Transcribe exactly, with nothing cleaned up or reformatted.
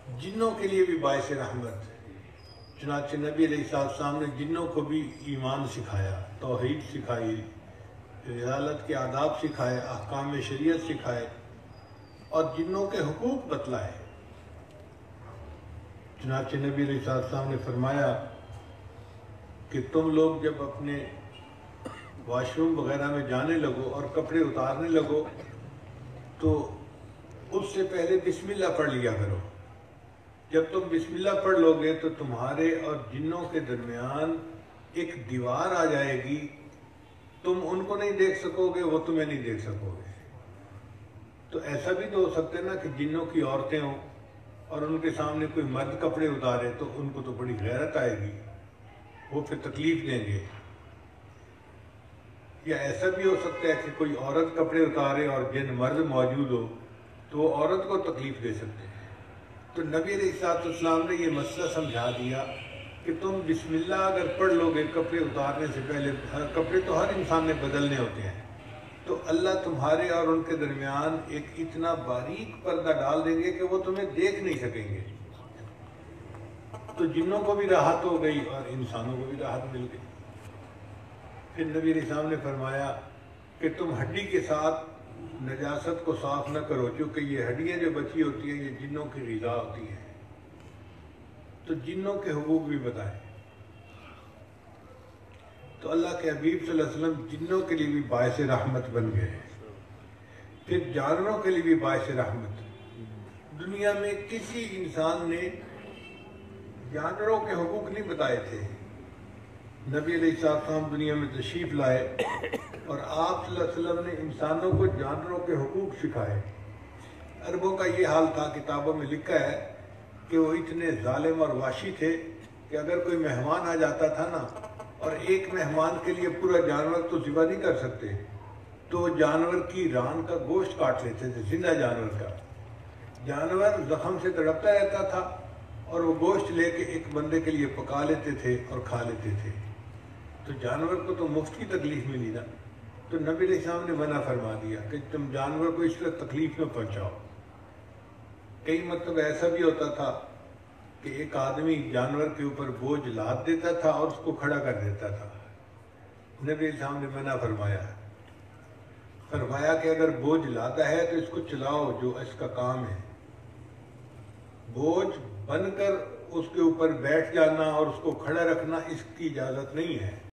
جنوں کے لیے بھی باعث رحمت. چنانچہ نبی علیہ السلام نے جنوں کو بھی ایمان سکھایا، توحید سکھائی، رسالت کے آداب سکھائے، احکام شریعت سکھائے اور جنوں کے حقوق بتلائے. چنانچہ نبی علیہ السلام نے فرمایا کہ تم لوگ جب اپنے واش روم وغیرہ میں جانے لگو اور کپڑے اتارنے لگو تو اس سے پہلے بسم اللہ پڑھ لیا کرو. جب تم بسم اللہ پڑھ لو گے تو تمہارے اور جنوں کے درمیان ایک دیوار آ جائے گی، تم ان کو نہیں دیکھ سکو گے، وہ تمہیں نہیں دیکھ سکو گے. تو ایسا بھی تو ہو سکتا ہے نا کہ جنوں کی عورتیں ہوں اور ان کے سامنے کوئی مرد کپڑے اتارے تو ان کو تو بڑی غیرت آئے گی، وہ پھر تکلیف دیں گے. یا ایسا بھی ہو سکتا ہے کہ کوئی عورت کپڑے اتارے اور جن مرد موجود ہو تو وہ عورت کو تکلیف دے سکتے ہیں. تو نبی علیہ السلام نے یہ مسئلہ سمجھا دیا کہ تم بسم اللہ اگر پڑھ لو گے کپڑے اتارنے سے پہلے، کپڑے تو ہر انسان نے بدلنے ہوتے ہیں، تو اللہ تمہارے اور ان کے درمیان ایک اتنا باریک پردہ ڈال دیں گے کہ وہ تمہیں دیکھ نہیں سکیں گے. تو جنوں کو بھی راحت ہو گئی اور انسانوں کو بھی راحت مل گئی. پھر نبی علیہ السلام نے فرمایا کہ تم ہڈی کے ساتھ نجاست کو صاف نہ کرو، کیونکہ یہ ہڈیاں جو بچی ہوتی ہیں یہ جنوں کی غذا ہوتی ہیں. تو جنوں کے حقوق بھی بتائیں. تو اللہ کے حبیب صلی اللہ علیہ وسلم جنوں کے لیے بھی باعث رحمت بن گئے. پھر جانوروں کے لیے بھی باعث رحمت. دنیا میں کسی انسان نے جانوروں کے حقوق نہیں بتائے تھے. نبی علیہ السلام دنیا میں تشریف لائے اور آپ صلی اللہ علیہ وسلم نے انسانوں کو جانوروں کے حقوق سکھائے. عربوں کا یہ حال تھا، کتابوں میں لکھا ہے کہ وہ اتنے ظالم اور وحشی تھے کہ اگر کوئی مہمان آ جاتا تھا نا اور ایک مہمان کے لیے پورا جانور تو ذبح نہیں کر سکتے، تو وہ جانور کی ران کا گوشت کاٹ لیتے تھے، زندہ جانور کا. جانور زخم سے تڑپتا رہتا تھا اور وہ گوشت لے کے ایک بندے کے لیے پکا لیتے تھے اور کھا لیتے تھے. تو جانور کو تو مفت کی تکلیف ملی نا. تو نبی علیہ السلام نے منع فرما دیا کہ تم جانور کو اس طرح تکلیف نہ پہنچاؤ. کئی مرتبہ ایسا بھی ہوتا تھا کہ ایک آدمی جانور کے اوپر بوجھ لاد دیتا تھا اور اس کو کھڑا کر دیتا تھا. نبی علیہ السلام نے منع فرمایا فرمایا کہ اگر بوجھ لادا ہے تو اس کو چلاؤ جو اس کا کام ہے. بوجھ بن کر اس کے اوپر بیٹھ جانا اور اس کو کھڑا رکھنا اس کی اجازت نہیں ہے.